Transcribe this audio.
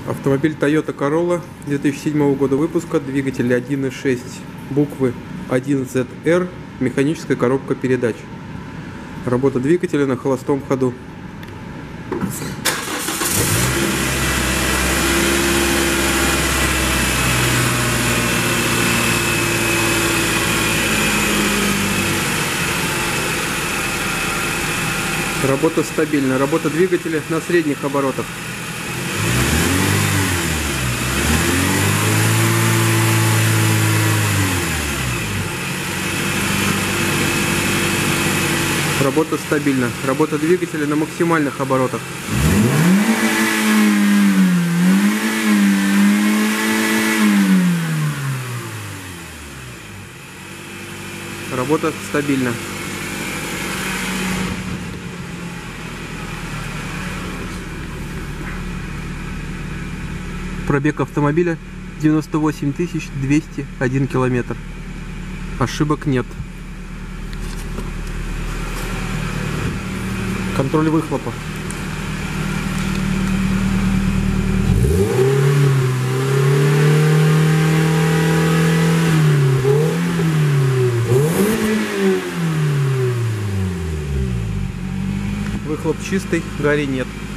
Автомобиль Toyota Corolla 2007 года выпуска, двигатель 1.6, буквы 1ZR, механическая коробка передач. Работа двигателя на холостом ходу. Работа стабильна. Работа двигателя на средних оборотах. Работа стабильна. Работа двигателя на максимальных оборотах. Работа стабильна. Пробег автомобиля 98 201 километр. Ошибок нет. Контроль выхлопа. Выхлоп чистый, гари нет.